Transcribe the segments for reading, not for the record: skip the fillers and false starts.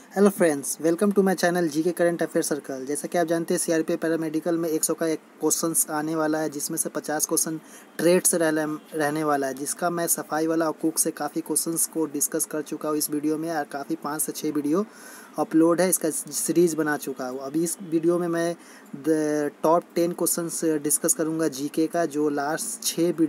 Hello friends, welcome to my channel GK current affair circle. जैसा कि आप जानते हैं सीआरपीएफ पैरामेडिकल में 100 का एक क्वेश्चंस आने वाला है, जिसमें से 50 क्वेश्चन ट्रेड से रहने वाला है, जिसका मैं सफाई वाला और कुक से काफ़ी क्वेश्चंस को डिस्कस कर चुका हूँ इस वीडियो में। और काफ़ी 5 से 6 वीडियो अपलोड है, इसका सीरीज़ बना चुका हूँ। अभी इस वीडियो में मैं टॉप 10 क्वेश्चंस डिस्कस करूँगा जीके का, जो लास्ट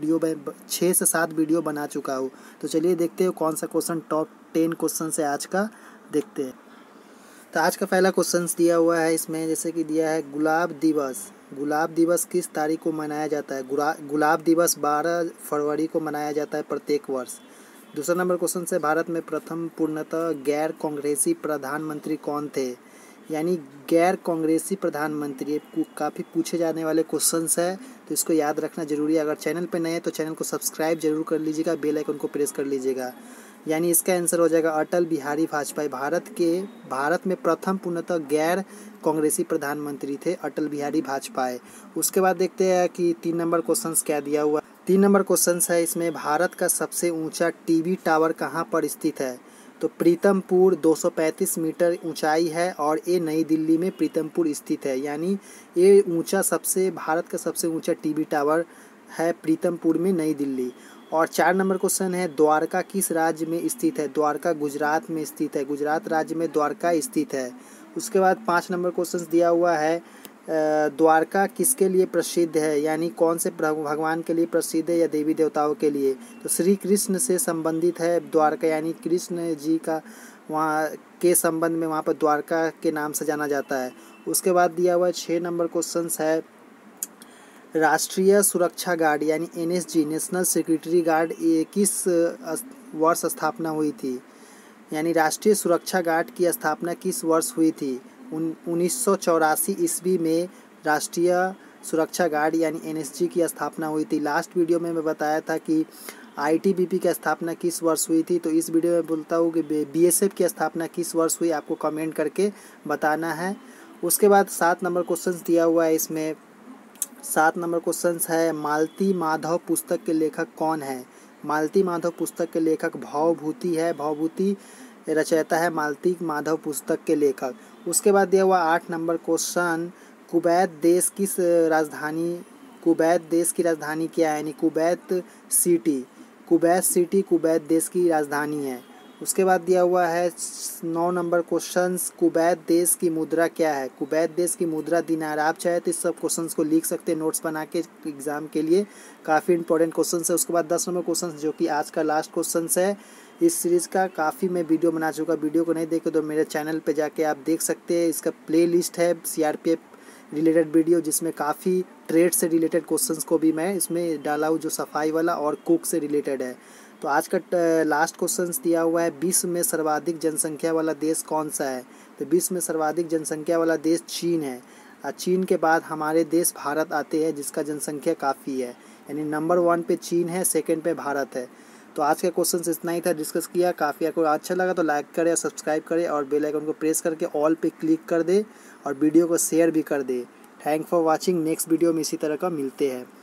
6 से 7 वीडियो बना चुका हूँ। तो चलिए देखते हैं कौन सा क्वेश्चन टॉप 10 क्वेश्चन है आज का, देखते हैं। तो आज का पहला क्वेश्चन दिया हुआ है इसमें, जैसे कि दिया है गुलाब दिवस। गुलाब दिवस किस तारीख को मनाया जाता है? गुलाब दिवस 12 फरवरी को मनाया जाता है प्रत्येक वर्ष। दूसरा नंबर क्वेश्चन से, भारत में प्रथम पूर्णतः गैर कांग्रेसी प्रधानमंत्री कौन थे? यानी गैर कांग्रेसी प्रधानमंत्री काफ़ी पूछे जाने वाले क्वेश्चंस है, तो इसको याद रखना जरूरी है। अगर चैनल पे नए हैं तो चैनल को सब्सक्राइब जरूर कर लीजिएगा, बेल आइकन को प्रेस कर लीजिएगा। यानी इसका आंसर हो जाएगा अटल बिहारी वाजपेयी। भारत में प्रथम पूर्णतः गैर कांग्रेसी प्रधानमंत्री थे अटल बिहारी वाजपेयी। उसके बाद देखते हैं कि 3 नंबर क्वेश्चन क्या दिया हुआ। 3 नंबर क्वेश्चन है इसमें, भारत का सबसे ऊंचा टीवी टावर कहाँ पर स्थित है? तो प्रीतमपुर 235 मीटर ऊंचाई है और ये नई दिल्ली में प्रीतमपुर स्थित है। यानी ये भारत का सबसे ऊंचा टीवी टावर है प्रीतमपुर में, नई दिल्ली। और 4 नंबर क्वेश्चन है, द्वारका किस राज्य में स्थित है? द्वारका गुजरात में स्थित है, गुजरात राज्य में द्वारका स्थित है। उसके बाद 5 नंबर क्वेश्चन दिया हुआ है, द्वारका किसके लिए प्रसिद्ध है? यानी कौन से भगवान के लिए प्रसिद्ध है या देवी देवताओं के लिए? तो श्री कृष्ण से संबंधित है द्वारका, यानी कृष्ण जी का वहाँ के संबंध में वहाँ पर द्वारका के नाम से जाना जाता है। उसके बाद दिया हुआ 6 नंबर क्वेश्चन है, राष्ट्रीय सुरक्षा गार्ड यानी एनएसजी, नेशनल सिक्योरिटी गार्ड, ये किस वर्ष स्थापना हुई थी? यानी राष्ट्रीय सुरक्षा गार्ड की स्थापना किस वर्ष हुई थी? 1984 ईस्वी में राष्ट्रीय सुरक्षा गार्ड यानी एनएसजी की स्थापना हुई थी। लास्ट वीडियो में मैं बताया था कि आईटीबीपी की स्थापना किस वर्ष हुई थी, तो इस वीडियो में बोलता हूँ कि बीएसएफ की स्थापना किस वर्ष हुई, आपको कमेंट करके बताना है। उसके बाद 7 नंबर क्वेश्चन दिया हुआ है इसमें। 7 नंबर क्वेश्चन है, मालती माधव पुस्तक के लेखक कौन है? मालती माधव पुस्तक के लेखक भवभूति है, भवभूति रचयिता है मालती माधव पुस्तक के लेखक। उसके बाद दिया हुआ 8 नंबर क्वेश्चन, कुवैत देश की राजधानी क्या है? यानी कुवैत सिटी कुवैत देश की राजधानी है। उसके बाद दिया हुआ है 9 नंबर क्वेश्चन, कुवैत देश की मुद्रा क्या है? कुवैत देश की मुद्रा दिनार। आप चाहे तो इस सब क्वेश्चंस को लिख सकते हैं नोट्स बना के एग्जाम के लिए, काफ़ी इंपॉर्टेंट क्वेश्चन है। उसके बाद 10 नंबर क्वेश्चन जो कि आज का लास्ट क्वेश्चन है इस सीरीज़ का। काफ़ी मैं वीडियो बना चुका, वीडियो को नहीं देखे तो मेरे चैनल पे जाके आप देख सकते हैं। इसका प्ले लिस्ट है सीआरपीएफ रिलेटेड वीडियो, जिसमें काफ़ी ट्रेड से रिलेटेड क्वेश्चंस को भी मैं इसमें डाला हूँ, जो सफाई वाला और कुक से रिलेटेड है। तो आज का लास्ट क्वेश्चन दिया हुआ है, विश्व में सर्वाधिक जनसंख्या वाला देश कौन सा है? तो विश्व में सर्वाधिक जनसंख्या वाला देश चीन है। चीन के बाद हमारे देश भारत आते हैं, जिसका जनसंख्या काफ़ी है। यानी नंबर 1 पे चीन है, सेकंड पे भारत है। तो आज का क्वेश्चन इतना ही था, डिस्कस किया। काफ़ी आपको अच्छा लगा तो लाइक करें और सब्सक्राइब करें और बेल आइकन को प्रेस करके ऑल पे क्लिक कर दे और वीडियो को शेयर भी कर दे। Thank for watching. Next video में इसी तरह का मिलते हैं।